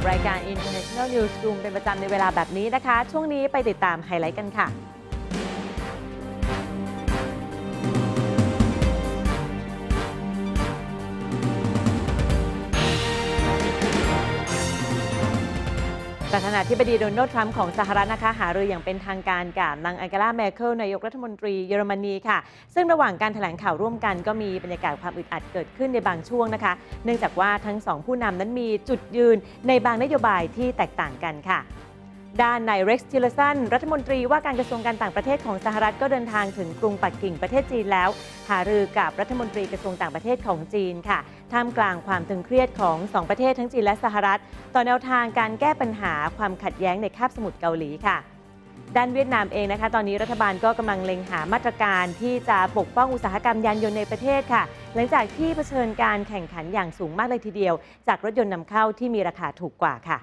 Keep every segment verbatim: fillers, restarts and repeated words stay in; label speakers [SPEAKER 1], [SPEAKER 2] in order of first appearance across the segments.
[SPEAKER 1] กับรายการ International Newsroom เป็นประจำในเวลาแบบนี้นะคะช่วงนี้ไปติดตามไฮไลท์กันค่ะประธานาธิบดีโดนัลด์ทรัมป์ของสหรัฐนะคะหารืออย่างเป็นทางการกับนางแองเกลา เมอร์เคิลนายกรัฐมนตรีเยอรมนีค่ะซึ่งระหว่างการแถลงข่าวร่วมกันก็มีบรรยากาศความอึดอัดเกิดขึ้นในบางช่วงนะคะเนื่องจากว่าทั้งสองผู้นำนั้นมีจุดยืนในบางนโยบายที่แตกต่างกันค่ะด้านนายเร็กซ์ ทิลเลอร์สันรัฐมนตรีว่าการกระทรวงการต่างประเทศของสหรัฐก็เดินทางถึงกรุงปักกิ่งประเทศจีนแล้วหารือกับรัฐมนตรีกระทรวงต่างประเทศของจีนค่ะท่ามกลางความตึงเครียดของสองประเทศทั้งจีนและสหรัฐต่อแนวทางการแก้ปัญหาความขัดแย้งในคาบสมุทรเกาหลีค่ะด้านเวียดนามเองนะคะตอนนี้รัฐบาลก็กำลังเล็งหามาตรการที่จะปกป้องอุตสาหกรรมยานยนต์ในประเทศค่ะหลังจากที่เผชิญการแข่งขันอย่างสูงมากเลยทีเดียวจากรถยนต์นำเข้าที่มีราคาถูกกว่าค่ะ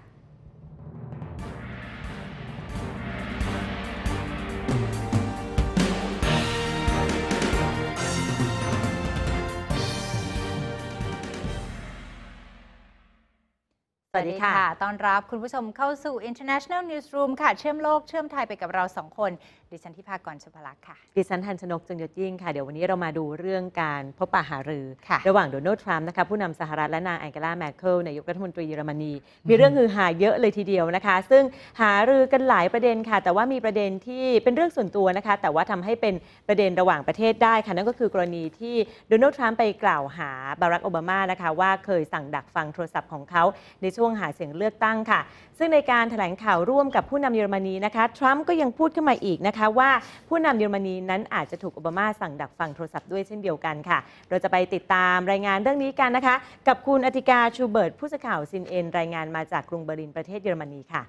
[SPEAKER 1] สวัสดีค่ะ
[SPEAKER 2] ต้อนรับคุณผู้ชมเข้าสู่ International Newsroom ค่ะเชื่อมโลกเชื่อมไทยไปกับเราสองคนดิฉันทิพากร ชุภลักษณ์ค่ะ
[SPEAKER 1] ดิฉันธัญชนก จึงยศยิ่งค่ะเดี๋ยววันนี้เรามาดูเรื่องการพบปะหารือระหว่างโดนัลด์ทรัมป์นะคะผู้นำสหรัฐและนางแองเกลา เมอร์เคิลนายกรัฐมนตรีเยอรมนีมีเรื่องฮือฮาเยอะเลยทีเดียวนะคะซึ่งหารือกันหลายประเด็นค่ะแต่ว่ามีประเด็นที่เป็นเรื่องส่วนตัวนะคะแต่ว่าทำให้เป็นประเด็นระหว่างประเทศได้ค่ะนั่นก็คือกรณีที่โดนัลด์ทรัมป์ไปกล่าวหาบารัก โอบามานะคะว่าเคยสั่งดักฟังโทรศัพท์ของเขาในช่วงหาเสียงเลือกตั้งค่ะซึ่งในการแถลงข่าวร่วมกับผู้นำเยอรมนีนะคะทรัมป์ก็ยังพูดขึ้นมาอีกนะคะว่าผู้นำเยอรมนีนั้นอาจจะถูกโอบามาสั่งดักฟังโทรศัพท์ด้วยเช่นเดียวกันค่ะเราจะไปติดตามรายงานเรื่องนี้กันนะคะกับคุณอธิกา ชูเบิร์ตผู้สื่อข่าว ซี เอ็น เอ็น รายงานมาจากกรุงเบอร์ลินประเทศเยอรมนีค่ะ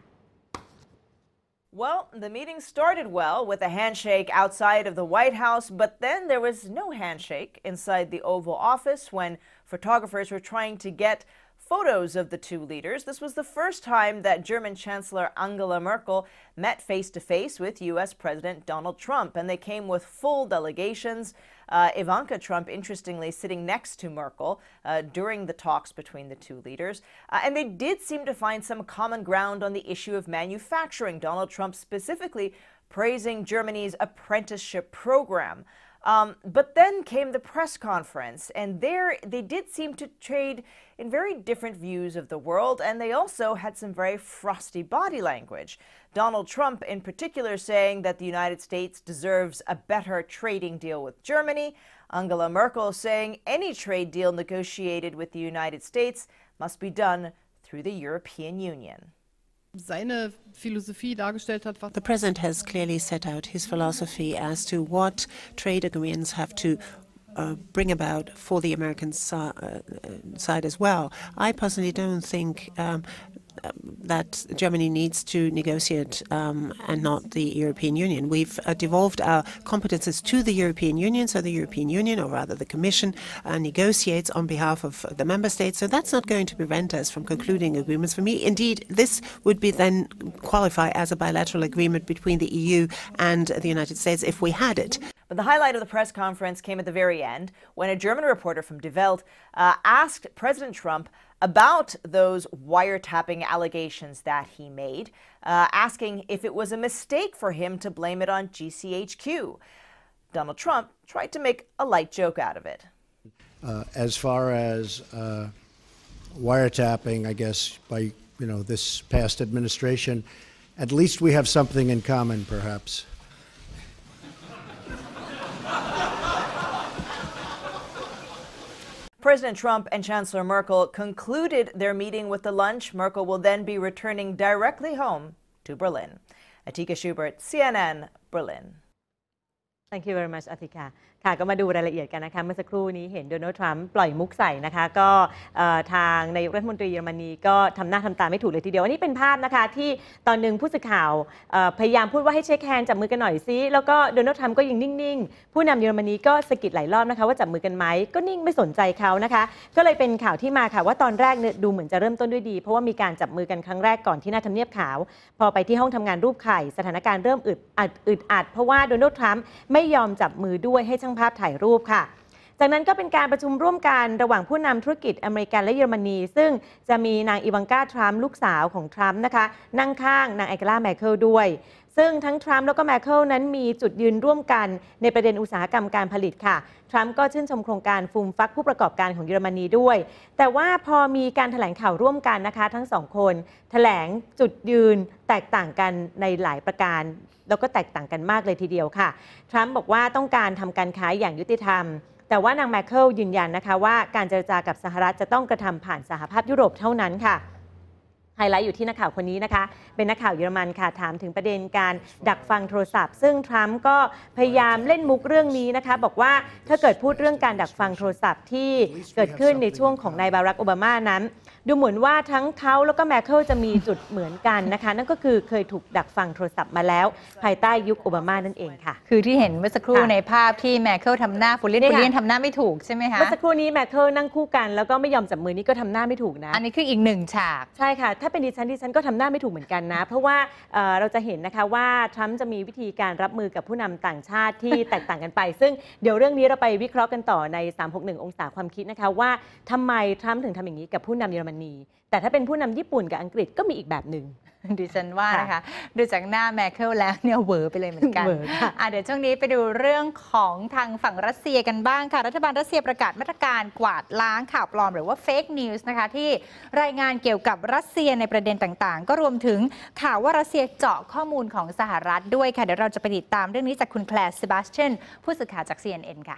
[SPEAKER 3] Well, the meeting started well with a handshake outside of the White House, but then there was no handshake inside the Oval Office when photographers were trying to get photos of the two leaders. This was the first time that German Chancellor Angela Merkel met face-to-face with U S President Donald Trump, and they came with full delegations. Uh, Ivanka Trump, interestingly, sitting next to Merkel uh, during the talks between the two leaders. Uh, and they did seem to find some common ground on the issue of manufacturing, Donald Trump specifically praising Germany's apprenticeship program. Um, but then came the press conference, and there they did seem to trade in very different views of the world, and they also had some very frosty body language. Donald Trump in particular saying that the United States deserves a better trading deal with Germany. Angela Merkel saying any trade deal negotiated with the United States must be done through the European Union.
[SPEAKER 4] The president has clearly set out his philosophy as to what trade agreements have to uh, bring about for the American si uh, side as well. I personally don't think um, that Germany needs to negotiate um, and not the European Union. We've uh, devolved our competences to the European Union, so the European Union, or rather the Commission, uh, negotiates on behalf of the member states. So that's not going to prevent us from concluding agreements. For me, indeed, this would be then qualify as a bilateral agreement between the E U and the United States if we had it.
[SPEAKER 3] But the highlight of the press conference came at the very end when a German reporter from Die Welt uh, asked President Trump about those wiretapping allegations that he made, uh, asking if it was a mistake for him to blame it on G C H Q. Donald Trump tried to make a light joke out of it.
[SPEAKER 5] Uh, as far as uh, wiretapping, I guess, by you know this past administration, at least we have something in common, perhaps.
[SPEAKER 3] President Trump and Chancellor Merkel concluded their meeting with the lunch. Merkel will then be returning directly home to Berlin. Atika Schubert, C N N, Berlin.
[SPEAKER 1] Thank you very much, Atika. ค่ะก็มาดูรายละเอียดกันนะคะเมื่อสักครู่นี้เห็นโดนัลด์ทรัมป์ปล่อยมุกใส่นะคะก็ทางนายกรัฐมนตรีเยอรมนีก็ทำหน้าทำตาไม่ถูกเลยทีเดียวอันนี้เป็นภาพนะคะที่ตอนหนึ่งผู้สื่อข่าวพยายามพูดว่าให้เช็คแฮนด์จับมือกันหน่อยซิแล้วก็โดนัลด์ทรัมป์ก็ยังนิ่งๆผู้นำเยอรมนีก็สะกิดหลายรอบนะคะว่าจับมือกันไหมก็นิ่งไม่สนใจเขานะคะก็เลยเป็นข่าวที่มาค่ะว่าตอนแรกเนี่ยดูเหมือนจะเริ่มต้นด้วยดีเพราะว่ามีการจับมือกันครั้งแรกก่อนที่หน้าทำเนียบขาวพอไปที่ห้องทำงานรูปไข่สถานการณ์เริ่มอึดอัดอึดอัดเพราะว่าโดนัลด์ทรัมป์ไม่ยอมจับมือด้วยให้ช่างภาพถ่ายรูปค่ะจากนั้นก็เป็นการประชุมร่วมกันระหว่างผู้นำธุรกิจอเมริกันและเยอรมนีซึ่งจะมีนางอีวังกาทรัมป์ลูกสาวของทรัมป์นะคะนั่งข้างนางแองเกลา แมร์เคิลด้วยซึ่งทั้งทรัมป์แล้วก็แมร์เคิลนั้นมีจุดยืนร่วมกันในประเด็นอุตสาหกรรมการผลิตค่ะทรัมป์ก็ชื่นชมโครงการฟูมฟักผู้ประกอบการของเยอรมนีด้วยแต่ว่าพอมีการแถลงข่าวร่วมกันนะคะทั้งสองคนแถลงจุดยืนแตกต่างกันในหลายประการแล้วก็แตกต่างกันมากเลยทีเดียวค่ะทรัมป์บอกว่าต้องการทำการค้าอย่างยุติธรรมแต่ว่านางแมร์เคิลยืนยันนะคะว่าการเจรจากับสหรัฐจะต้องกระทำผ่านสหภาพยุโรปเท่านั้นค่ะไฮไลท์อยู่ที่นักข่าวคนนี้นะคะเป็นนักข่าวเยอรมันค่ะถามถึงประเด็นการดักฟังโทรศัพท์ซึ่งทรัมป์ก็พยายามเล่นมุกเรื่องนี้นะคะบอกว่าถ้าเกิดพูดเรื่องการดักฟังโทรศัพท์ที่เกิดขึ้นในช่วงของนายบารักโอบามานั้นดูเหมือนว่าทั้งเขาแล้วก็แมร์เคิลจะมีจุดเหมือนกันนะคะนั่นก็คือเคยถูกดักฟังโทรศัพท์มาแล้วภายใต้ยุคโอบามานั่นเองค่ะ
[SPEAKER 2] คือที่เห็นเมื่อสักครู่ในภาพที่แมร์เคิลทำหน้าฟูเลียนฟูเลียนทำหน้าไม่ถูกใช่ไหมคะ
[SPEAKER 1] เมื่อสักครู่นี้แมร์เคิลนั่งคู่กันแล้วก็ไม่ยอมจับมือนี่ก็ทำหน้าไม่ถูกนะ
[SPEAKER 2] อันนี้คืออีกหนึ่งฉาก
[SPEAKER 1] ใช่ค่ะถ้าเป็นดิฉันดิฉันก็ทำหน้าไม่ถูกเหมือนกันนะเพราะว่าเอ่อเราจะเห็นนะคะว่าทรัมป์จะมีวิธีการรับมือกับผู้นำต่างชาติที่แตกต่างกันไปซึ่งเดี๋ยวเรื่องนี้เราไปวิเคราะห์กันต่อในสามหกหนึ่งองศาความคิดนะคะว่าทำไมทรัมป์ถึงทำอย่างนี้กับผู้นำเยอรมนีแต่ถ้าเป็นผู้นำญี่ปุ่นกับอังกฤษก็มีอีกแบบหนึ่ง
[SPEAKER 2] ดิฉันว่านะคะดูจากหน้าแมร์เคิลแล้วเนี่ยเวอร์ไปเลยเหมือนกันอ่ะเดี๋ยวช่วงนี้ไปดูเรื่องของทางฝั่งรัสเซียกันบ้างค่ะรัฐบาลรัสเซียประกาศมาตรการกวาดล้างข่าวปลอมหรือว่าเฟกนิวส์นะคะที่รายงานเกี่ยวกับรัสเซียในประเด็นต่างๆก็รวมถึงข่าวว่ารัสเซียเจาะข้อมูลของสหรัฐด้วยค่ะเดี๋ยวเราจะไปติดตามเรื่องนี้จากคุณแคลร์ เซบาสเตียนผู้สื่อข่าวจาก ซี เอ็น เอ็น ค่ะ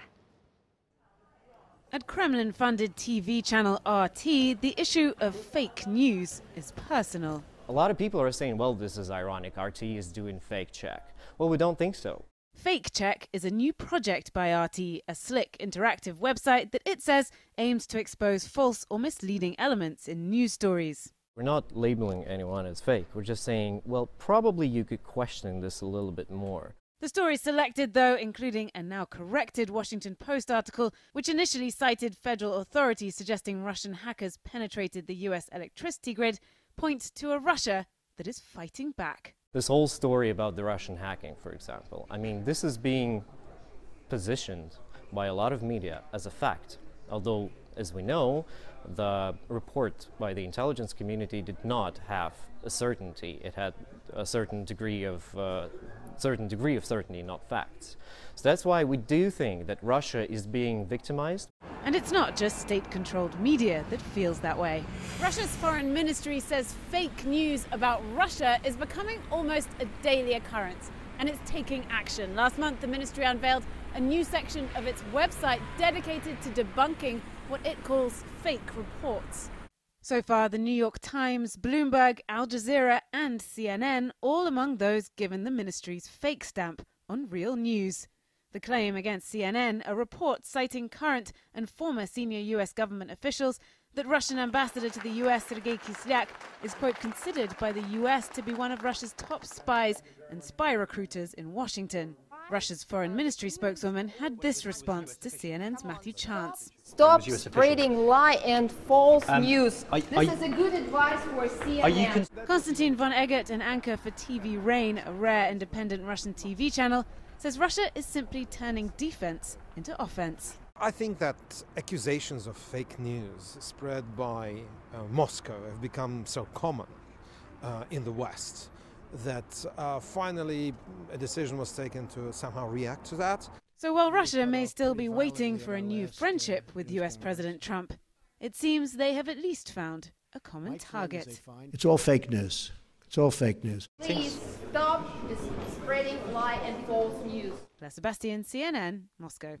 [SPEAKER 6] At Kremlin-funded T V channel R T, the issue of fake news is personal.
[SPEAKER 7] A lot of people are saying, well, this is ironic. R T is doing fake check. Well, we don't think so.
[SPEAKER 6] Fake Check is a new project by R T, a slick, interactive website that it says aims to expose false or misleading elements in news stories.
[SPEAKER 7] We're not labeling anyone as fake. We're just saying, well, probably you could question this a little bit more.
[SPEAKER 6] The stories selected, though, including a now corrected Washington Post article, which initially cited federal authorities suggesting Russian hackers penetrated the U S electricity grid, point to a Russia that is fighting back.
[SPEAKER 7] This whole story about the Russian hacking, for example, I mean, this is being positioned by a lot of media as a fact, although, as we know, the report by the intelligence community did not have a certainty. It had a certain degree of uh, certain degree of certainty, not facts. So that's why we do think that Russia is being victimized.
[SPEAKER 6] And it's not just state-controlled media that feels that way. Russia's foreign ministry says fake news about Russia is becoming almost a daily occurrence, and it's taking action. Last month, the ministry unveiled a new section of its website dedicated to debunking what it calls fake reports. So far, the New York Times, Bloomberg, Al Jazeera and C N N all among those given the ministry's fake stamp on real news. The claim against C N N, a report citing current and former senior U S government officials, that Russian ambassador to the U S, Sergei Kislyak, is, quote, considered by the U S to be one of Russia's top spies and spy recruiters in Washington. Russia's foreign ministry spokeswoman had this response to C N N's Matthew Chance.
[SPEAKER 8] Stop spreading lie and false um, news.
[SPEAKER 9] Are,
[SPEAKER 8] this
[SPEAKER 9] are,
[SPEAKER 8] is a good advice for C N N.
[SPEAKER 6] Konstantin von Eggert, an anchor for T V Rain, a rare independent Russian T V channel, says Russia is simply turning defense into offense.
[SPEAKER 10] I think that accusations of fake news spread by uh, Moscow have become so common uh, in the West that uh, finally a decision was taken to somehow react to that.
[SPEAKER 6] So while Russia may still be waiting for a new friendship with U S President Trump, it seems they have at least found a common target.
[SPEAKER 5] It's all fake news. It's all fake news.
[SPEAKER 8] Please stop spreading lie and false news.
[SPEAKER 6] Claire Sebastian, C N N, Moscow.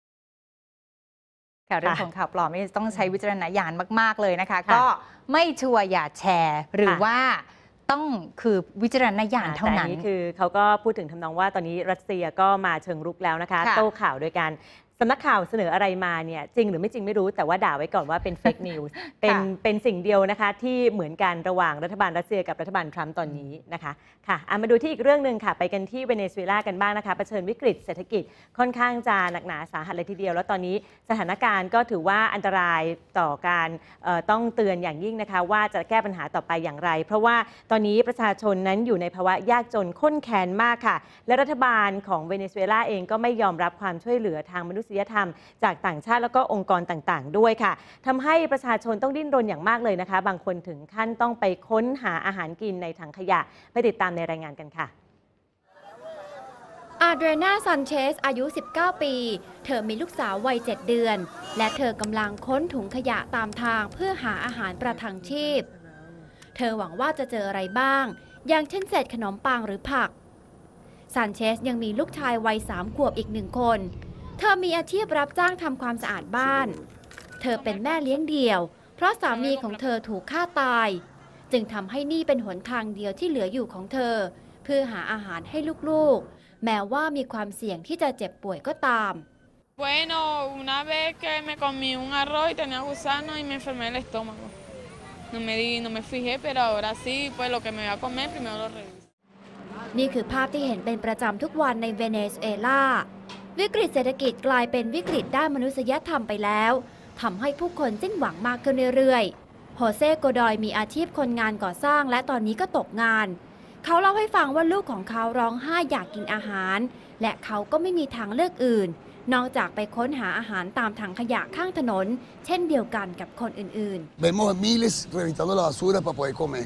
[SPEAKER 2] ค่ะเรื่องของข่าวปลอมนี่ต้องใช้วิจารณญาณมากๆเลยนะคะก็ไม่ชัวร์อย่าแชร์หรือว่าต้องคือวิจารณญาณเท่านั้น
[SPEAKER 1] แต่อันนี้คือเขาก็พูดถึงทำนองว่าตอนนี้รัสเซียก็มาเชิงรุกแล้วนะคะโต้ข่าวโดยการสำนักข่าวเสนออะไรมาเนี่ยจริงหรือไม่จริงไม่รู้แต่ว่าด่าไว้ก่อนว่าเป็นเฟกนิวส์เป็นเป็นสิ่งเดียวนะคะที่เหมือนกันระหว่างรัฐบาลรัสเซียกับรัฐบาลทรัมป์ตอนนี้นะคะค่ะมาดูที่อีกเรื่องหนึ่งค่ะไปกันที่เวเนซุเอลากันบ้างนะคะเผชิญวิกฤตเศรษฐกิจค่อนข้างจะหนักหนาสาหัสเลยทีเดียวแล้วตอนนี้สถานการณ์ก็ถือว่าอันตรายต่อการต้องเตือนอย่างยิ่งนะคะว่าจะแก้ปัญหาต่อไปอย่างไรเพราะว่าตอนนี้ประชาชนนั้นอยู่ในภาวะยากจนข้นแค้นมากค่ะและรัฐบาลของเวเนซุเอลาเองก็ไม่ยอมรับความช่วยเหลือทางมนุษษยธรรมจากต่างชาติแล้วก็องค์กรต่างๆด้วยค่ะทำให้ประชาชนต้องดิ้นรนอย่างมากเลยนะคะบางคนถึงขั้นต้องไปค้นหาอาหารกินในถังขยะไปติดตามในรายงานกันค่ะ
[SPEAKER 9] อาเดรีนา ซันเชสอายุ สิบเก้า ปีเธอมีลูกสาววัย เจ็ด เดือนและเธอกำลังค้นถุงขยะตามทางเพื่อหาอาหารประทังชีพเธอหวังว่าจะเจออะไรบ้างอย่างเช่นเศษขนมปังหรือผักซันเชสยังมีลูกชายวัยสามขวบอีกหนึ่งคนเธอมีอาชีพรับจ้างทำความสะอาดบ้านเธอเป็นแม่เลี้ยงเดี่ยวเพราะสามีของเธอถูกฆ่าตายจึงทำให้นี่เป็นหนทางเดียวที่เหลืออยู่ของเธอเพื่อหาอาหารให้ลูกๆแม้ว่ามีความเสี่ยงที่จะเจ็บป่วยก็ตาม
[SPEAKER 11] Bueno, una vez que me comí un arroz y tenía gusano y me enfermé el estómago. No me di, no me fijé, pero ahora sí, pues lo que me voy a comer primero lo reviso.
[SPEAKER 9] นี่คือภาพที่เห็นเป็นประจำทุกวันในเวเนซุเอลาวิกฤตเศรษฐกิจกลายเป็นวิกฤตด้านมนุษยธรรมไปแล้วทำให้ผู้คนสิ้นหวังมากขึ้นเรื่อยๆโฮเซโกดอยมีอาชีพคนงานก่อสร้างและตอนนี้ก็ตกงานเขาเล่าให้ฟังว่าลูกของเขาร้องไห้อยากกินอาหารและเขาก็ไม่มีทางเลือกอื่นนอกจากไปค้นหาอาหารตามถังขยะข้างถนนเช่นเดียวกันกับคนอื่นๆ
[SPEAKER 12] Vemos miles reventando la basura para poder comer.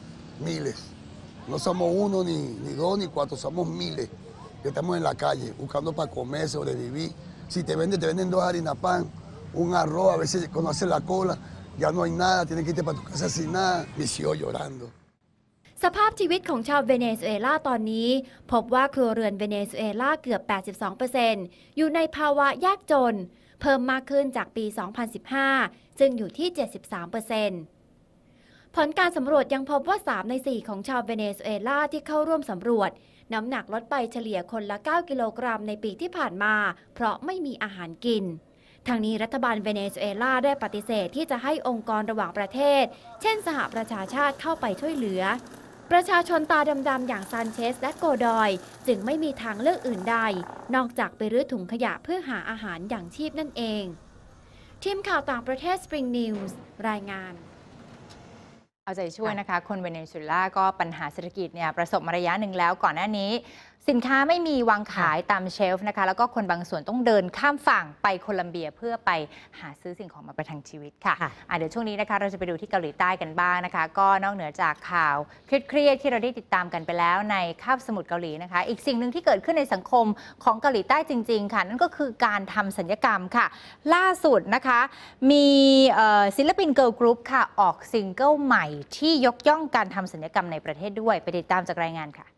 [SPEAKER 12] Miles. No somos uno, ni, ni dos, ni cuatro, somos miles que estamos en la calle buscando para comer, sobrevivir. Si te venden, te venden dos harinas pan, un arroz, a veces cuando haces la cola, ya no hay nada, tienes que irte para tu casa sin nada. Mis hijos llorando.
[SPEAKER 9] สภาพชีวิตของชาวเวเนซุเอลาตอนนี้พบว่าครัวเรือนเวเนซุเอลาเกือบ แปดสิบสองเปอร์เซ็นต์ อยู่ในภาวะยากจนเพิ่มมากขึ้นจากปี สองพันสิบห้า ซึ่งอยู่ที่ เจ็ดสิบสามเปอร์เซ็นต์ ผลการสำรวจยังพบว่า สามในสี่ ของชาวเวเนซุเอลาที่เข้าร่วมสำรวจน้ำหนักลดไปเฉลี่ยคนละ เก้า กิโลกรัมในปีที่ผ่านมาเพราะไม่มีอาหารกินทางนี้รัฐบาลเวเนซุเอลาได้ปฏิเสธที่จะให้องค์กรระหว่างประเทศเช่นสหประชาชาติเข้าไปช่วยเหลือประชาชนตาดำๆอย่างซันเชสและโกดอยจึงไม่มีทางเลือกอื่นใดนอกจากไปรื้อถุงขยะเพื่อหาอาหารอย่างชีพนั่นเองทีมข่าวต่างประเทศ Spring News รายงาน
[SPEAKER 2] เอาใจช่วยนะคะคนเวเนซุเอลาก็ปัญหาเศรษฐกิจเนี่ยประสบมาระยะหนึ่งแล้วก่อนหน้านี้สินค้าไม่มีวางขายตามเชลฟ์นะคะแล้วก็คนบางส่วนต้องเดินข้ามฝั่งไปโคลัมเบียเพื่อไปหาซื้อสิ่งของมาประทังชีวิตค่ะะเดี๋ยวช่วงนี้นะคะเราจะไปดูที่เกาหลีใต้กันบ้างนะคะก็นอกเหนือจากข่าวเครียดๆที่เราได้ติดตามกันไปแล้วในคาบสมุทรเกาหลีนะคะอีกสิ่งหนึ่งที่เกิดขึ้นในสังคมของเกาหลีใต้จริงๆค่ะนั่นก็คือการทำศัลยกรรมค่ะล่าสุดนะคะมีศิลปินเกิร์ลกรุ๊ปค่ะออกซิงเกิลใหม่ที่ยกย่องการทำศัลยกรรมในประเทศด้วยไปติดตามจากรายงานค่ะ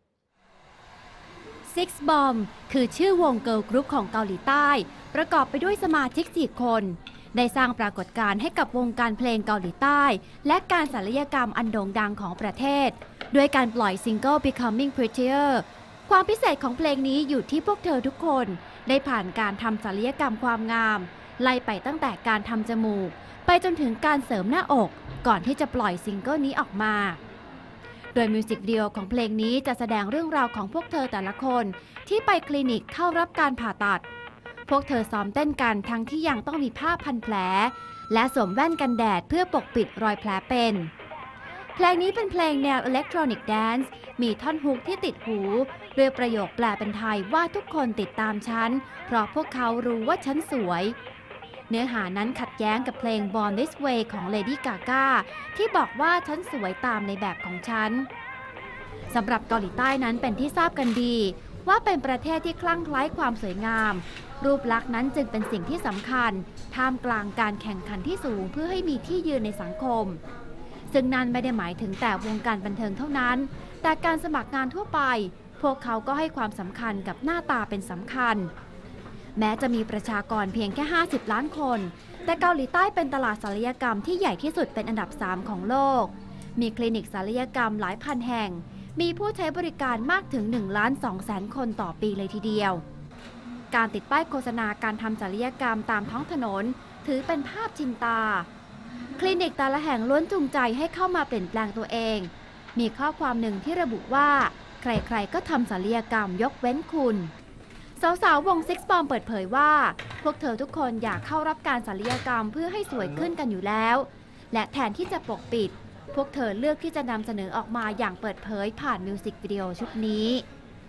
[SPEAKER 9] Six Bomb คือชื่อวงเกิร์ลกรุ๊ปของเกาหลีใต้ประกอบไปด้วยสมาชิกสี่คนได้สร้างปรากฏการณ์ให้กับวงการเพลงเกาหลีใต้และการศัลยกรรมอันโด่งดังของประเทศด้วยการปล่อยซิงเกิล Becoming Prettier ความพิเศษของเพลงนี้อยู่ที่พวกเธอทุกคนได้ผ่านการทำศัลยกรรมความงามไล่ไปตั้งแต่การทำจมูกไปจนถึงการเสริมหน้าอกก่อนที่จะปล่อยซิงเกิลนี้ออกมาโดยมิวสิกวิดีโอของเพลงนี้จะแสดงเรื่องราวของพวกเธอแต่ละคนที่ไปคลินิกเข้ารับการผ่าตัดพวกเธอซ้อมเต้นกันทั้งที่ยังต้องมีผ้าพันแผลและสวมแว่นกันแดดเพื่อปกปิดรอยแผลเป็นเพลงนี้เป็นเพลงแนวอิเล็กทรอนิกส์แดนซ์มีท่อนฮุกที่ติดหูด้วยประโยคแปลเป็นไทยว่าทุกคนติดตามฉันเพราะพวกเขารู้ว่าฉันสวยเนื้อหานั้นขัดแย้งกับเพลง Born This Way ของ Lady Gaga ที่บอกว่าฉันสวยตามในแบบของฉันสำหรับเกาหลีใต้นั้นเป็นที่ทราบกันดีว่าเป็นประเทศที่คลั่งไคล้ความสวยงามรูปลักษณ์นั้นจึงเป็นสิ่งที่สำคัญท่ามกลางการแข่งขันที่สูงเพื่อให้มีที่ยืนในสังคมซึ่งนั่นไม่ได้หมายถึงแต่วงการบันเทิงเท่านั้นแต่การสมัครงานทั่วไปพวกเขาก็ให้ความสำคัญกับหน้าตาเป็นสำคัญแม้จะมีประชากรเพียงแค่ห้าสิบล้านคนแต่เกาหลีใต้เป็นตลาดศัลยกรรมที่ใหญ่ที่สุดเป็นอันดับสามของโลกมีคลินิกศัลยกรรมหลายพันแห่งมีผู้ใช้บริการมากถึง หนึ่งล้านสองแสน คนต่อปีเลยทีเดียวการติดป้ายโฆษณาการทำศัลยกรรมตามท้องถนนถือเป็นภาพชินตาคลินิกแต่ละแห่งล้วนจูงใจให้เข้ามาเปลี่ยนแปลงตัวเองมีข้อความหนึ่งที่ระบุว่าใครๆก็ทำศัลยกรรมยกเว้นคุณสาวๆวง Six Bomb เปิดเผยว่าพวกเธอทุกคนอยากเข้ารับการศัลยกรรมเพื่อให้สวยขึ้นกันอยู่แล้วและแทนที่จะปกปิดพวกเธอเลือกที่จะนำเสนอออกมาอย่างเปิดเผยผ่านมิวสิกวิดีโอชุดนี้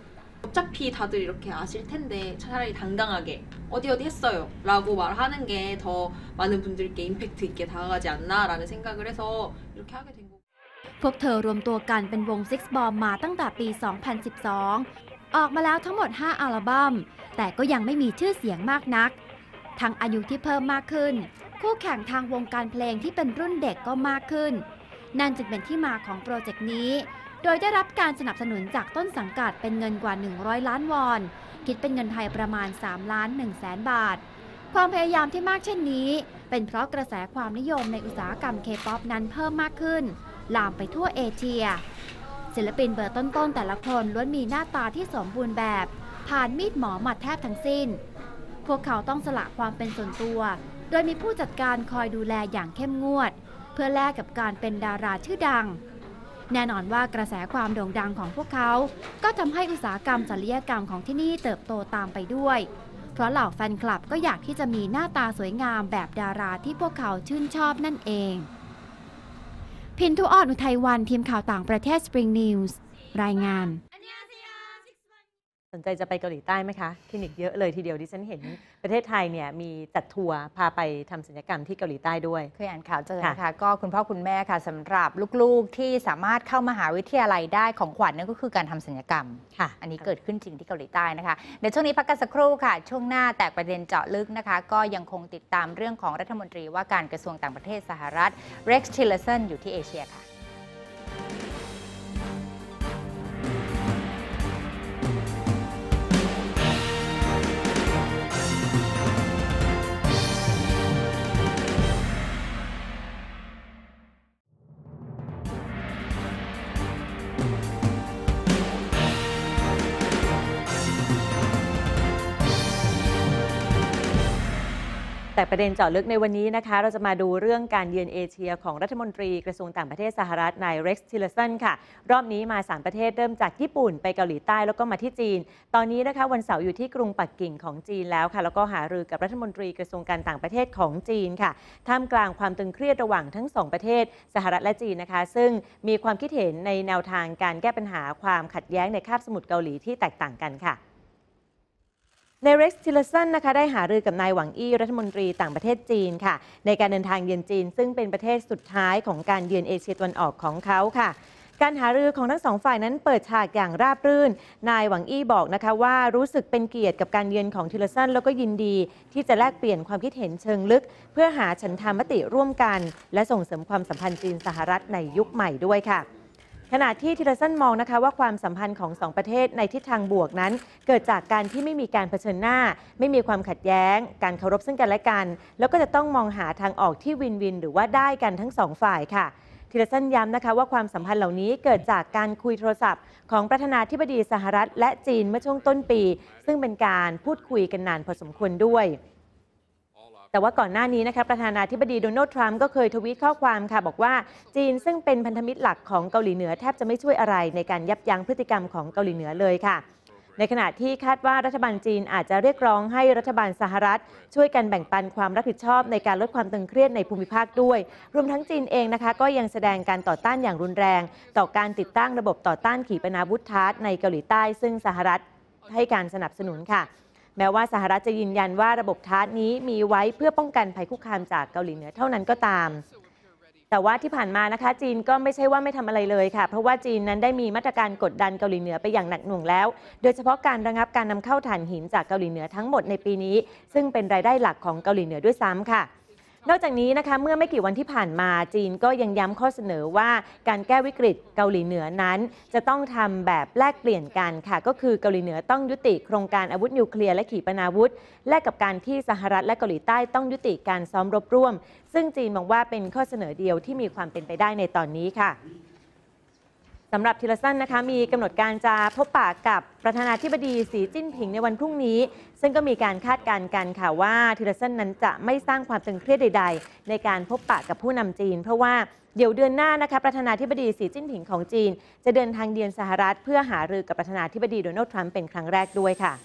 [SPEAKER 8] 어차피 다들 이렇게 아실 텐데 차라리 당당하게 어디 어디 했어요 라고 말하는 게 더 많은 분들께 임팩트 있게 다가가지 않나라는 생각을 해서 이렇게 하게 된 거고
[SPEAKER 9] พวกเธอรวมตัวกันเป็นวง Six Bomb มาตั้งแต่ปี สองพันสิบสอง ออกมาแล้วทั้งหมด ห้า อัลบั้มแต่ก็ยังไม่มีชื่อเสียงมากนักทั้งอายุที่เพิ่มมากขึ้นคู่แข่งทางวงการเพลงที่เป็นรุ่นเด็กก็มากขึ้นนั่นจึงเป็นที่มาของโปรเจกต์นี้โดยได้รับการสนับสนุนจากต้นสังกัดเป็นเงินกว่าหนึ่งร้อยล้านวอนคิดเป็นเงินไทยประมาณสามล้านหนึ่งแสนบาทความพยายามที่มากเช่นนี้เป็นเพราะกระแสความนิยมในอุตสาหกรรม K-ป๊อป นั้นเพิ่มมากขึ้นลามไปทั่วเอเชียศิลปินเบอร์ต้นๆแต่ละคนล้วนมีหน้าตาที่สมบูรณ์แบบผ่านมีดหมอหมัดแทบทั้งสิ้นพวกเขาต้องสละความเป็นส่วนตัวโดยมีผู้จัดการคอยดูแลอย่างเข้มงวดเพื่อแลกกับการเป็นดาราชื่อดังแน่นอนว่ากระแสความโด่งดังของพวกเขาก็ทำให้อุตสาหกรรมศัลยกรรมของที่นี่เติบโตตามไปด้วยเพราะเหล่าแฟนคลับก็อยากที่จะมีหน้าตาสวยงามแบบดาราที่พวกเขาชื่นชอบนั่นเองพินทุอ่อนอุทัยวันทีมข่าวต่างประเทศ Spring News รายงาน
[SPEAKER 1] สนใจจะไปเกาหลีใต้ไหมคะคลินิกเยอะเลยทีเดียวดิฉันเห็นประเทศไทยเนี่ยมีจัดทัวร์พาไปทำศัลยกรรมที่เกาหลีใต้ด้วย
[SPEAKER 2] เคยอ่านข่าวเจอนะคะก็คุณพ่อคุณแม่ค่ะสำหรับลูกๆที่สามารถเข้ามหาวิทยาลัยได้ของขวัญนั่นก็คือการทำศัลยกรรมค่ะอันนี้เกิดขึ้นจริงที่เกาหลีใต้นะคะเดี๋ยวช่วงนี้พักกันสักครู่ค่ะช่วงหน้าแตกประเด็นเจาะลึกนะคะก็ยังคงติดตามเรื่องของรัฐมนตรีว่าการกระทรวงต่างประเทศสหรัฐ Rex Tillerson อยู่ที่เอเชียค่ะ
[SPEAKER 1] แต่ประเด็นเจาะลึกในวันนี้นะคะเราจะมาดูเรื่องการเยือนเอเชียของรัฐมนตรีกระทรวงต่างประเทศสหรัฐนาย Rex Tillerson ค่ะรอบนี้มาสามประเทศเริ่มจากญี่ปุ่นไปเกาหลีใต้แล้วก็มาที่จีนตอนนี้นะคะวันเสาร์อยู่ที่กรุงปักกิ่งของจีนแล้วค่ะแล้วก็หารือกับรัฐมนตรีกระทรวงการต่างประเทศของจีนค่ะท่ามกลางความตึงเครียดระหว่างทั้งสองประเทศสหรัฐและจีนนะคะซึ่งมีความคิดเห็นในแนวทางการแก้ปัญหาความขัดแย้งในคาบสมุทรเกาหลีที่แตกต่างกันค่ะนาย Rex Tillerson นะคะได้หารือกับนายหวังอี้รัฐมนตรีต่างประเทศจีนค่ะในการเดินทางเยือนจีนซึ่งเป็นประเทศสุดท้ายของการเยือนเอเชียตะวันออกของเขาค่ะการหารือของทั้งสองฝ่ายนั้นเปิดฉากอย่างราบรื่นนายหวังอี้บอกนะคะว่ารู้สึกเป็นเกียรติกับการเยือนของ Tillerson แล้วก็ยินดีที่จะแลกเปลี่ยนความคิดเห็นเชิงลึกเพื่อหาฉันทามติร่วมกันและส่งเสริมความสัมพันธ์จีนสหรัฐในยุคใหม่ด้วยค่ะขณะที่ทิลเลอร์สันมองนะคะว่าความสัมพันธ์ของสองประเทศในทิศทางบวกนั้นเกิดจากการที่ไม่มีการเผชิญหน้าไม่มีความขัดแย้งการเคารพซึ่งกันและกันแล้วก็จะต้องมองหาทางออกที่วินวินหรือว่าได้กันทั้งสองฝ่ายค่ะทิลเลอร์สันย้ำนะคะว่าความสัมพันธ์เหล่านี้เกิดจากการคุยโทรศัพท์ของประธานาธิบดีสหรัฐและจีนเมื่อช่วงต้นปีซึ่งเป็นการพูดคุยกันนานพอสมควรด้วยแต่ว่าก่อนหน้านี้นะคะประธานาธิบดีโดนัลด์ทรัมป์ก็เคยทวีตข้อความค่ะบอกว่าจีนซึ่งเป็นพันธมิตรหลักของเกาหลีเหนือแทบจะไม่ช่วยอะไรในการยับยั้งพฤติกรรมของเกาหลีเหนือเลยค่ะในขณะที่คาดว่ารัฐบาลจีนอาจจะเรียกร้องให้รัฐบาลสหรัฐช่วยกันแบ่งปันความรับผิดชอบในการลดความตึงเครียดในภูมิภาคด้วยรวมทั้งจีนเองนะคะก็ยังแสดงการต่อต้านอย่างรุนแรงต่อการติดตั้งระบบต่อต้านขีปนาวุธทาร์ดในเกาหลีใต้ซึ่งสหรัฐให้การสนับสนุนค่ะแม้ว่าสหรัฐจะยืนยันว่าระบบทาร์ดนี้มีไว้เพื่อป้องกันภัยคุกคามจากเกาหลีเหนือเท่านั้นก็ตามแต่ว่าที่ผ่านมานะคะจีนก็ไม่ใช่ว่าไม่ทำอะไรเลยค่ะเพราะว่าจีนนั้นได้มีมาตรการกดดันเกาหลีเหนือไปอย่างหนักหน่วงแล้วโดยเฉพาะการระงับการนำเข้าถ่านหินจากเกาหลีเหนือทั้งหมดในปีนี้ซึ่งเป็นรายได้หลักของเกาหลีเหนือด้วยซ้ำค่ะนอกจากนี้นะคะเมื่อไม่กี่วันที่ผ่านมาจีนก็ยังย้ำข้อเสนอว่าการแก้วิกฤตเกาหลีเหนือนั้นจะต้องทำแบบแลกเปลี่ยนกันค่ะก็คือเกาหลีเหนือต้องยุติโครงการอาวุธนิวเคลียร์และขีปนาวุธแลกกับการที่สหรัฐและเกาหลีใต้ต้องยุติการซ้อมรบร่วมซึ่งจีนมองว่าเป็นข้อเสนอเดียวที่มีความเป็นไปได้ในตอนนี้ค่ะสำหรับทิลเลอร์สันนะคะมีกำหนดการจะพบปะกับประธานาธิบดีสีจิ้นผิงในวันพรุ่งนี้ซึ่งก็มีการคาดการณ์กันค่ะว่าทิลเลอร์สันนั้นจะไม่สร้างความตึงเครียดใดๆในการพบปะกับผู้นำจีนเพราะว่าเดี๋ยวเดือนหน้านะคะประธานาธิบดีสีจิ้นผิงของจีนจะเดินทางเยือนสหรัฐเพื่อหารือกับประธานาธิบดีโดนัลด์ทรัมป์เป็นครั้งแรกด้วยค่ะ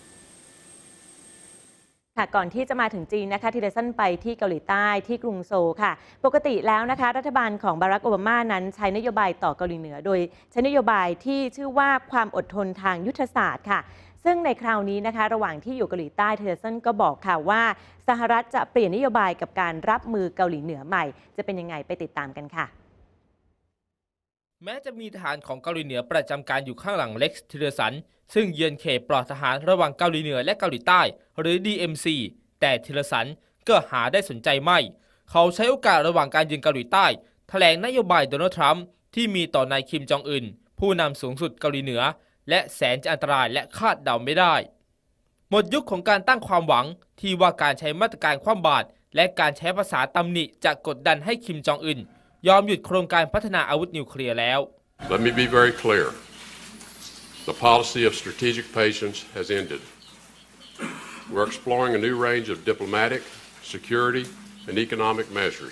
[SPEAKER 1] ก่อนที่จะมาถึงจีนนะคะทิลเลอร์สันไปที่เกาหลีใต้ที่กรุงโซลค่ะปกติแล้วนะคะรัฐบาลของบารักโอบามานั้นใช้นโยบายต่อเกาหลีเหนือโดยใช้นโยบายที่ชื่อว่าความอดทนทางยุทธศาสตร์ค่ะซึ่งในคราวนี้นะคะระหว่างที่อยู่เกาหลีใต้เทเลสันก็บอกค่ะว่าสหรัฐจะเปลี่ยนนโยบายกับการรับมือเกาหลีเหนือใหม่จะเป็นยังไงไปติดตามกันค่ะ
[SPEAKER 13] แม้จะมีทหารของเกาหลีเหนือประจำการอยู่ข้างหลังเล็กซ์ทิเลสันซึ่งเยือนเขตปลอดทหารระหว่างเกาหลีเหนือและเกาหลีใต้หรือ ดี เอ็ม ซี แต่ทิเลสันก็หาได้สนใจไม่เขาใช้โอกาสระหว่างการเยือนเกาหลีใต้แถลงนโยบายโดนัลด์ทรัมป์ที่มีต่อนายคิมจองอึนผู้นำสูงสุดเกาหลีเหนือและแสนจะอันตรายและคาดเดาไม่ได้หมดยุคของการตั้งความหวังที่ว่าการใช้มาตรการคว่ำบาตรและการใช้ภาษาตำหนิจะกดดันให้คิมจองอึนยอมหยุดโครงการพัฒนาอาวุธนิวเคลียร์แล้ว
[SPEAKER 14] Let me be very clear. The policy of strategic patience has ended. We're exploring a new range of diplomatic, security, and economic measures.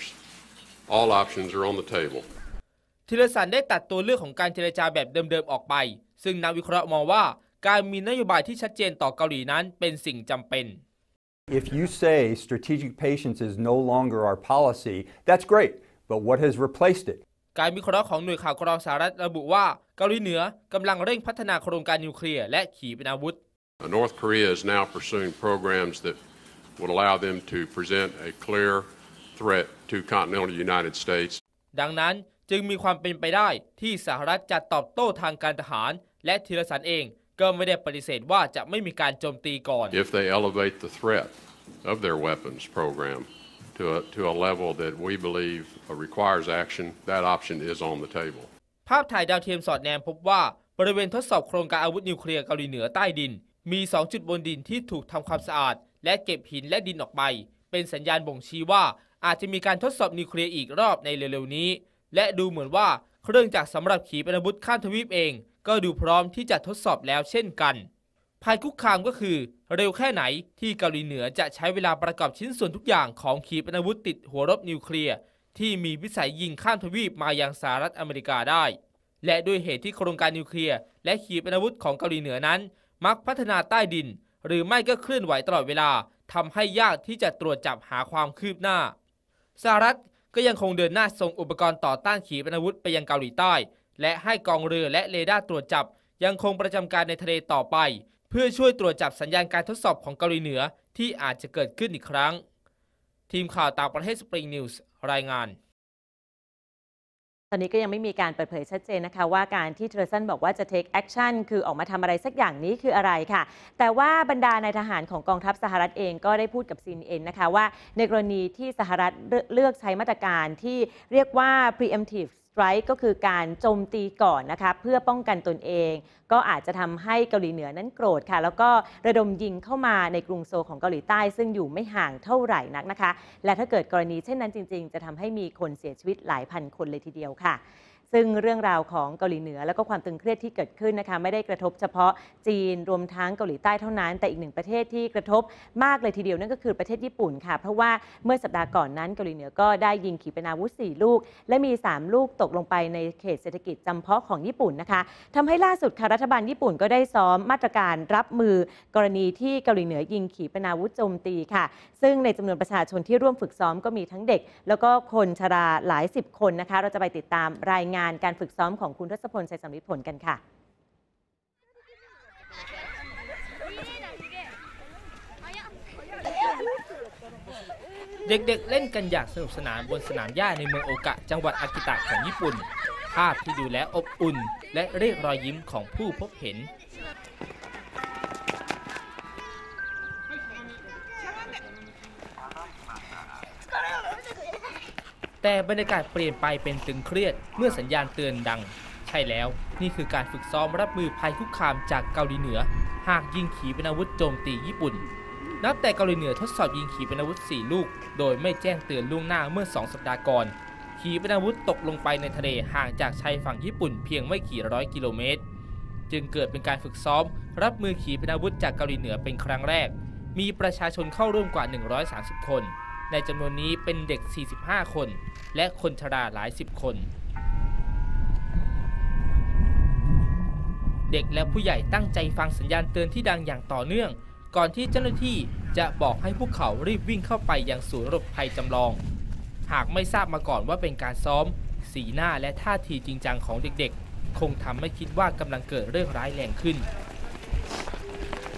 [SPEAKER 14] All options are on the table.
[SPEAKER 13] ทิเลสันได้ตัดตัวเลือกของการเจรจาแบบเดิมๆออกไปซึ่งนักวิเคราะห์มองว่าการมีนโยบายที่ชัดเจนต่อเกาหลีนั้นเป็นสิ่งจำเป็น
[SPEAKER 15] If you say strategic patience is no longer our policy, that's great, but what has replaced it?
[SPEAKER 13] การวิเคราะห์ของหน่วยข่าวกรองสหรัฐระบุว่าเกาหลีเหนือกำลังเร่งพัฒนาโครงการนิวเคลียร์และขีปนาวุธ
[SPEAKER 14] North Korea is now pursuing programs that would allow them to present a clear threat to continental United States.
[SPEAKER 13] ดังนั้นจึงมีความเป็นไปได้ที่สหรัฐจะตอบโต้ทางการทหารและทิเลสันเองก็ไม่ได้ปฏิเสธว่าจะไม่มีการโจมตีก่อน
[SPEAKER 14] If they elevate the threat of their weapons program to a, to a level that we believe requires action, that option is on the table.
[SPEAKER 13] ภาพถ่ายดาวเทียมสอดแนมพบว่าบริเวณทดสอบโครงการอาวุธนิวเคลียร์เกาหลีเหนือใต้ดินมีสองจุดบนดินที่ถูกทำความสะอาดและเก็บหินและดินออกไปเป็นสัญญาณบ่งชี้ว่าอาจจะมีการทดสอบนิวเคลียร์อีกรอบในเร็วๆนี้และดูเหมือนว่าเครื่องจักรสำหรับขีปนาวุธข้ามทวีปเองก็ดูพร้อมที่จะทดสอบแล้วเช่นกันภัยคุกคามก็คือเร็วแค่ไหนที่เกาหลีเหนือจะใช้เวลาประกอบชิ้นส่วนทุกอย่างของขีปนาวุธติดหัวรบนิวเคลียร์ที่มีวิสัยยิงข้ามทวีปมายังสหรัฐอเมริกาได้และด้วยเหตุที่โครงการนิวเคลียร์และขีปนาวุธของเกาหลีเหนือนั้นมักพัฒนาใต้ดินหรือไม่ก็เคลื่อนไหวตลอดเวลาทำให้ยากที่จะตรวจจับหาความคืบหน้าสหรัฐก็ยังคงเดินหน้าส่งอุปกรณ์ต่อต้านขีปนาวุธไปยังเกาหลีใต้และให้กองเรือและเรดาร์ตรวจจับยังคงประจำการในทะเลต่อไปเพื่อช่วยตรวจจับสัญญาณการทดสอบของเกาหลีเหนือที่อาจจะเกิดขึ้นอีกครั้งทีมข่าวต่างประเทศ Spring News รายงาน
[SPEAKER 1] ตอนนี้ก็ยังไม่มีการเปิดเผยชัดเจนนะคะว่าการที่เทเลสันบอกว่าจะ take action คือออกมาทำอะไรสักอย่างนี้คืออะไรค่ะแต่ว่าบรรดานายทหารของกองทัพสหรัฐเองก็ได้พูดกับ ซี เอ็น เอ็น นะคะว่าในกรณีที่สหรัฐเลือกใช้มาตรการที่เรียกว่า preemptive strike ก็คือการโจมตีก่อนนะคะเพื่อป้องกันตนเองก็อาจจะทำให้เกาหลีเหนือนั้นโกรธค่ะแล้วก็ระดมยิงเข้ามาในกรุงโซลของเกาหลีใต้ซึ่งอยู่ไม่ห่างเท่าไหร่นักนะคะและถ้าเกิดกรณีเช่นนั้นจริงๆจะทำให้มีคนเสียชีวิตหลายพันคนเลยทีเดียวค่ะซึ่งเรื่องราวของเกาหลีเหนือแล้วก็ความตึงเครียดที่เกิดขึ้นนะคะไม่ได้กระทบเฉพาะจีนรวมทั้งเกาหลีใต้เท่านั้นแต่อีกหนึ่งประเทศที่กระทบมากเลยทีเดียวนั่นก็คือประเทศญี่ปุ่นค่ะเพราะว่าเมื่อสัปดาห์ก่อนนั้นเกาหลีเหนือก็ได้ยิงขีปนาวุธสี่ลูกและมีสามลูกตกลงไปในเขตเศรษฐกิจจำเพาะของญี่ปุ่นนะคะทำให้ล่าสุดค่ะรัฐบาลญี่ปุ่นก็ได้ซ้อมมาตรการรับมือกรณีที่เกาหลีเหนือยิงขีปนาวุธโจมตีค่ะซึ่งในจำนวนประชาชนที่ร่วมฝึกซ้อมก็มีทั้งเด็กแล้วก็คนชราหลายสิบคนนะคะเราจะไปติดตามรายงานการฝึกซ้อมของคุณทศพล ชัยสำริดผลกันค่ะ
[SPEAKER 13] เด็กๆเล่นกันอย่างสนุกสนานบนสนามหญ้าในเมืองโอกะจังหวัดอากิตะของญี่ปุ่นภาพที่ดูแลอบอุ่นและเรียกรอยยิ้มของผู้พบเห็นแต่บรรยากาศเปลี่ยนไปเป็นตึงเครียดเมื่อสัญญาณเตือนดังใช่แล้วนี่คือการฝึกซ้อมรับมือภัยคุกคามจากเกาหลีเหนือหากยิงขีปนาวุธโจมตีญี่ปุ่นนับแต่เกาหลีเหนือทดสอบยิงขีปนาวุธสี่ลูกโดยไม่แจ้งเตือนล่วงหน้าเมื่อสองสัปดาห์ก่อนขีปนาวุธตกลงไปในทะเลห่างจากชายฝั่งญี่ปุ่นเพียงไม่กี่ร้อยกิโลเมตรจึงเกิดเป็นการฝึกซ้อมรับมือขีปนาวุธจากเกาหลีเหนือเป็นครั้งแรกมีประชาชนเข้าร่วมกว่าหนึ่งร้อยสามสิบคนในจำนวนนี้เป็นเด็กสี่สิบห้าคนและคนชราหลายสิบคนเด็กและผู้ใหญ่ตั้งใจฟังสัญญาณเตือนที่ดังอย่างต่อเนื่องก่อนที่เจ้าหน้าที่จะบอกให้พวกเขารีบวิ่งเข้าไปยังศูนย์หลบภัยจำลองหากไม่ทราบมาก่อนว่าเป็นการซ้อมสีหน้าและท่าทีจริงจังของเด็กๆคงทำให้คิดว่ากำลังเกิดเรื่องร้ายแรงขึ้น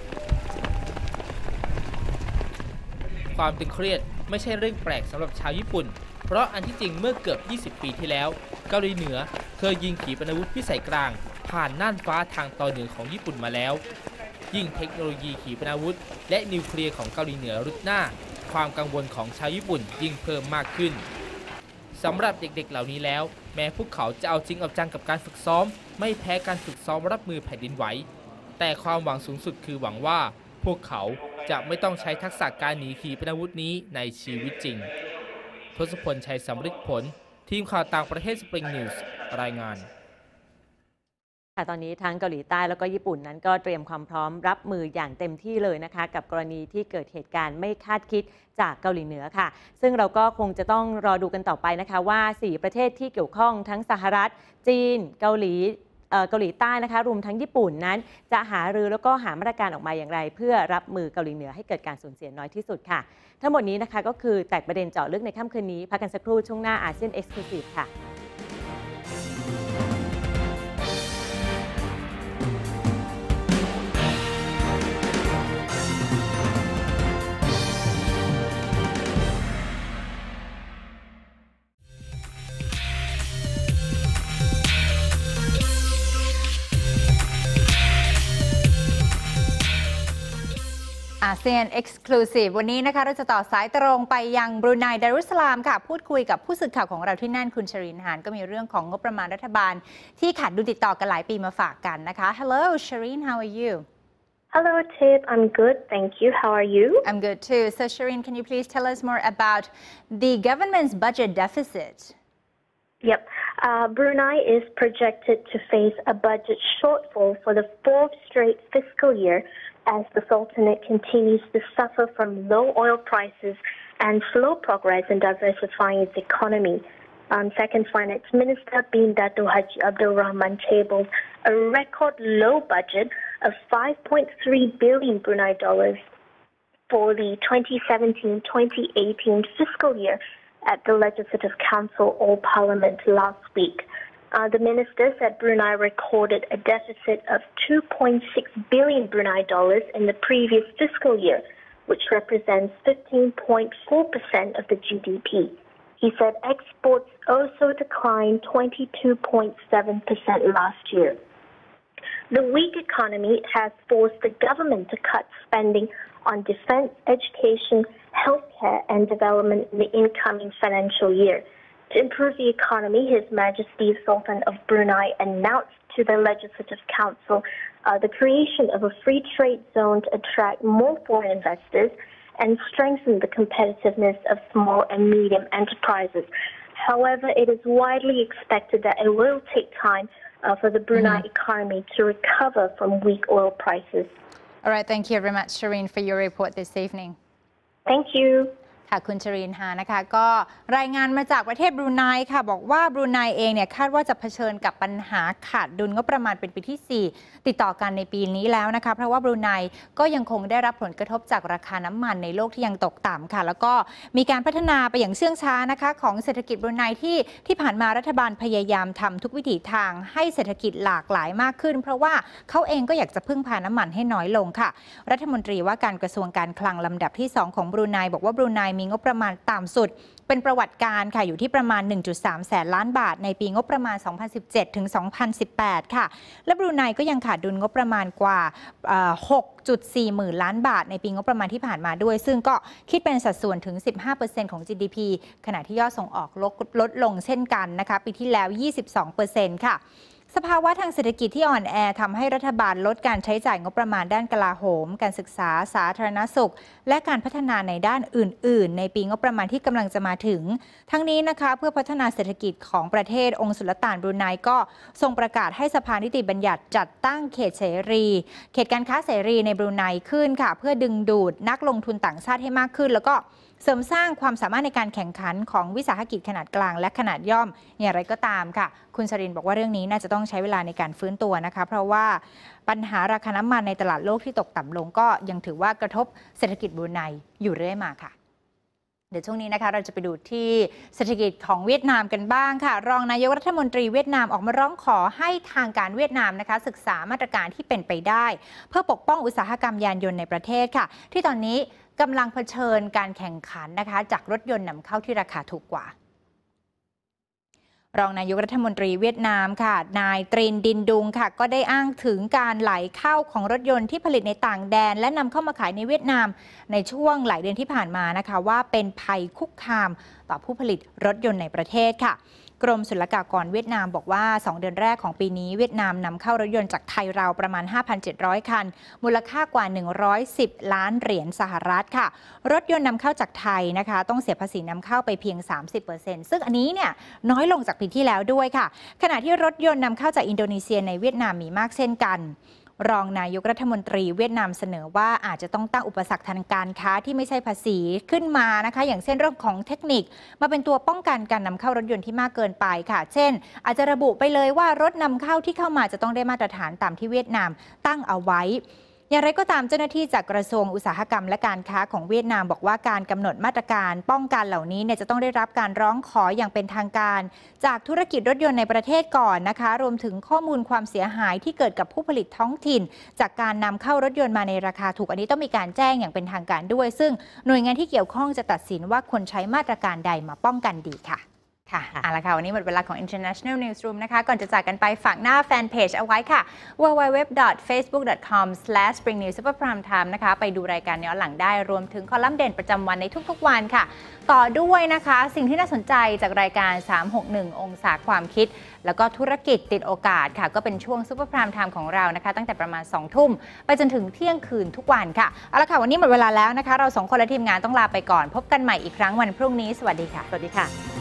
[SPEAKER 13] ความตึงเครียดไม่ใช่เรื่องแปลกสำหรับชาวญี่ปุ่นเพราะอันที่จริงเมื่อเกือบยี่สิบปีที่แล้วเกาหลีเหนือเคยยิงขีปนาวุธพิสัยกลางผ่านน่านฟ้าทางตอนเหนือของญี่ปุ่นมาแล้วยิ่งเทคโนโลยีขีปนาวุธและนิวเคลียร์ของเกาหลีเหนือรุดหน้าความกังวลของชาวญี่ปุ่นยิ่งเพิ่มมากขึ้นสำหรับเด็กๆเหล่านี้แล้วแม้พวกเขาจะเอาจริงเอาจังกับการฝึกซ้อมไม่แพ้การฝึกซ้อมรับมือแผ่นดินไหวแต่ความหวังสูงสุดคือหวังว่าพวกเขาจะไม่ต้องใช้ทักษะการหนีขีปนาวุธนี้ในชีวิตจริงทศพล ชัยสำริดผลทีมข่าวต่างประเทศ Spring News รายงาน
[SPEAKER 1] ตอนนี้ทั้งเกาหลีใต้แล้วก็ญี่ปุ่นนั้นก็เตรียมความพร้อมรับมืออย่างเต็มที่เลยนะคะกับกรณีที่เกิดเหตุการณ์ไม่คาดคิดจากเกาหลีเหนือค่ะซึ่งเราก็คงจะต้องรอดูกันต่อไปนะคะว่าสี่ประเทศที่เกี่ยวข้องทั้งสหรัฐจีนเกาหลีเกาหลีใต้นะคะรวมทั้งญี่ปุ่นนั้นจะหารือแล้วก็หามาตรการออกมาอย่างไรเพื่อรับมือเกาหลีเหนือให้เกิดการสูญเสียน้อยที่สุดค่ะทั้งหมดนี้นะคะก็คือแตกประเด็นเจาะลึกในค่ำคืนนี้พักกันสักครู่ช่วงหน้าอาเซียนเอ็กซ์คลูซีฟค่ะ
[SPEAKER 2] อาเซียน Exclusive วันนี้นะคะเราจะต่อสายตรงไปยังบรูไนดารุสสลามค่ะพูดคุยกับผู้สื่อข่าวของเราที่นั่นคุณชรินหานก็มีเรื่องของงบประมาณรัฐบาลที่ขาดดุลติดต่อกันหลายปีมาฝากกันนะคะ Hello Shireen how are you
[SPEAKER 16] Hello Tip I'm good thank you how are you
[SPEAKER 2] I'm good too so Shireen can you please tell us more about the government's budget deficit
[SPEAKER 16] Yep uh, Brunei is projected to face a budget shortfall for the fourth straight fiscal year as the Sultanate continues to suffer from low oil prices and slow progress in diversifying its economy. Um, Second Finance Minister Bin Dato Haji Abdul Rahman tabled a record low budget of five point three billion Brunei dollars for the twenty seventeen twenty eighteen fiscal year at the Legislative Council or Parliament last week. Uh, the minister said Brunei recorded a deficit of two point six billion Brunei dollars in the previous fiscal year, which represents fifteen point four percent of the G D P. He said exports also declined twenty-two point seven percent last year. The weak economy has forced the government to cut spending on defense, education, healthcare, and development in the incoming financial year. To improve the economy, His Majesty Sultan of Brunei announced to the Legislative Council uh, the creation of a free trade zone to attract more foreign investors and strengthen the competitiveness of small and medium enterprises. However, it is widely expected that it will take time uh, for the Brunei mm-hmm. economy to recover from weak oil prices.
[SPEAKER 2] All right, thank you very much, Shireen, for your report this evening.
[SPEAKER 16] Thank you.
[SPEAKER 2] ค่ะคุณชรินหานะคะก็รายงานมาจากประเทศบรูไนค่ะบอกว่าบรูไนเองเนี่ยคาดว่าจะเผชิญกับปัญหาขาดดุลงบประมาณเป็นปีที่สี่ติดต่อกันในปีนี้แล้วนะคะเพราะว่าบรูไนก็ยังคงได้รับผลกระทบจากราคาน้ำมันในโลกที่ยังตกต่ำค่ะแล้วก็มีการพัฒนาไปอย่างเชื่องช้านะคะของเศรษฐกิจบรูไนที่ที่ผ่านมารัฐบาลพยายามทำทุกวิถีทางให้เศรษฐกิจหลากหลายมากขึ้นเพราะว่าเขาเองก็อยากจะพึ่งพาน้ำมันให้น้อยลงค่ะรัฐมนตรีว่าการกระทรวงการคลังลำดับที่สองของบรูไนบอกว่าบรูไนมีงบประมาณต่ำสุดเป็นประวัติการค่ะอยู่ที่ประมาณ หนึ่งจุดสาม แสนล้านบาทในปีงบประมาณ สองพันสิบเจ็ดถึงสองพันสิบแปด ค่ะและบรูไนก็ยังขาดดุลงบประมาณกว่า หกจุดสี่ หมื่นล้านบาทในปีงบประมาณที่ผ่านมาด้วยซึ่งก็คิดเป็นสัดส่วนถึง สิบห้าเปอร์เซ็นต์ ของ จี ดี พี ขณะที่ยอดส่งออกลดลดลงเช่นกันนะคะปีที่แล้ว ยี่สิบสองเปอร์เซ็นต์ ค่ะสภาวะทางเศรษฐกิจที่อ่อนแอทำให้รัฐบาลลดการใช้จ่ายงบประมาณด้านกลาโหมการศึกษาสาธารณสุขและการพัฒนาในด้านอื่นๆในปีงบประมาณที่กำลังจะมาถึงทั้งนี้นะคะเพื่อพัฒนาเศรษฐกิจของประเทศองค์สุลต่านบรูไนก็ทรงประกาศให้สภานิติบัญญัติจัดตั้งเขตเสรีเขตการค้าเสรีในบรูไนขึ้นค่ะเพื่อดึงดูดนักลงทุนต่างชาติให้มากขึ้นแล้วก็เสริมสร้างความสามารถในการแข่งขันของวิสาหกิจขนาดกลางและขนาดย่อมอย่างไรก็ตามค่ะคุณชรินบอกว่าเรื่องนี้น่าจะต้องใช้เวลาในการฟื้นตัวนะคะเพราะว่าปัญหาราคาน้ำมันในตลาดโลกที่ตกต่ำลงก็ยังถือว่ากระทบเศรษฐกิจบรูไนอยู่เรื่อยมาค่ะเดี๋ยวช่วงนี้นะคะเราจะไปดูที่เศรษฐกิจของเวียดนามกันบ้างค่ะรองนายกรัฐมนตรีเวียดนามออกมาร้องขอให้ทางการเวียดนามนะคะศึกษามาตรการที่เป็นไปได้เพื่อปกป้องอุตสาหกรรมยานยนต์ในประเทศค่ะที่ตอนนี้กำลังเผชิญการแข่งขันนะคะจากรถยนต์นำเข้าที่ราคาถูกกว่ารองนายกรัฐมนตรีเวียดนามค่ะนายตรินดินดุงค่ะก็ได้อ้างถึงการไหลเข้าของรถยนต์ที่ผลิตในต่างแดนและนำเข้ามาขายในเวียดนามในช่วงหลายเดือนที่ผ่านมานะคะว่าเป็นภัยคุกคามต่อผู้ผลิตรถยนต์ในประเทศค่ะกรมศุลกากรเวียดนามบอกว่าสองเดือนแรกของปีนี้เวียดนามนำเข้ารถยนต์จากไทยราวประมาณ ห้าพันเจ็ดร้อย คันมูลค่ากว่าหนึ่งร้อยสิบล้านเหรียญสหรัฐค่ะรถยนต์นำเข้าจากไทยนะคะต้องเสียภาษีนำเข้าไปเพียง สามสิบเปอร์เซ็นต์ ซึ่งอันนี้เนี่ยน้อยลงจากปีที่แล้วด้วยค่ะขณะที่รถยนต์นำเข้าจากอินโดนีเซียในเวียดนามมีมากเช่นกันรองนายกรัฐมนตรีเวียดนามเสนอว่าอาจจะต้องตั้งอุปสรรคทางการค้าที่ไม่ใช่ภาษีขึ้นมานะคะอย่างเช่นเรื่องของเทคนิคมาเป็นตัวป้องกันการนำเข้ารถยนต์ที่มากเกินไปค่ะเช่นอาจจะระบุไปเลยว่ารถนำเข้าที่เข้ามาจะต้องได้มาตรฐานตามที่เวียดนามตั้งเอาไว้อย่างไรก็ตามเจ้าหน้าที่จากกระทรวงอุตสาหกรรมและการค้าของเวียดนามบอกว่าการกำหนดมาตรการป้องกันเหล่านี้เนี่ยจะต้องได้รับการร้องขออย่างเป็นทางการจากธุรกิจรถยนต์ในประเทศก่อนนะคะรวมถึงข้อมูลความเสียหายที่เกิดกับผู้ผลิตท้องถิ่นจากการนำเข้ารถยนต์มาในราคาถูกอันนี้ต้องมีการแจ้งอย่างเป็นทางการด้วยซึ่งหน่วยงานที่เกี่ยวข้องจะตัดสินว่าควรใช้มาตรการใดมาป้องกันดีค่ะค่ะเอาละค่ะวันนี้หมดเวลาของ International Newsroom นะคะก่อนจะจากกันไปฝากหน้าแฟนเพจเอาไว้ค่ะ ดับเบิลยู ดับเบิลยู ดับเบิลยู ดอท เฟซบุ๊ก ดอท คอม สแลช สปริง นิวส์ ซูเปอร์ ไพรม์ ไทม์ นะคะไปดูรายการย้อนหลังได้รวมถึงคอลัมน์เด่นประจำวันในทุกๆวันค่ะต่อด้วยนะคะสิ่งที่น่าสนใจจากรายการสามหกหนึ่งองศาความคิดแล้วก็ธุรกิจติดโอกาสค่ะก็เป็นช่วง Super Prime Time ของเรานะคะตั้งแต่ประมาณสองทุ่มไปจนถึงเที่ยงคืนทุกวันค่ะเอาละค่ะวันนี้หมดเวลาแล้วนะคะเราสองคนและทีมงานต้องลาไปก่อนพบกันใหม่อีกครั้งวันพรุ่งนี้สวัสดีค่ะ
[SPEAKER 1] สวัสดีค่ะ